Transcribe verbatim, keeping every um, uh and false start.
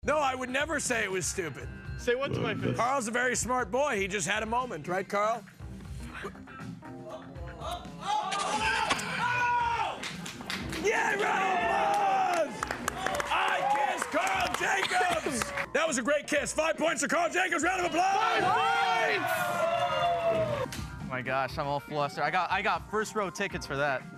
No, I would never say it was stupid. Say what to my face? Carl's a very smart boy. He just had a moment, right, Karl? Yeah, round of applause! I kiss Karl Jacobs! That was a great kiss. Five points to Karl Jacobs. Round of applause! Five points! Oh my gosh, I'm all flustered. I got I got first row tickets for that.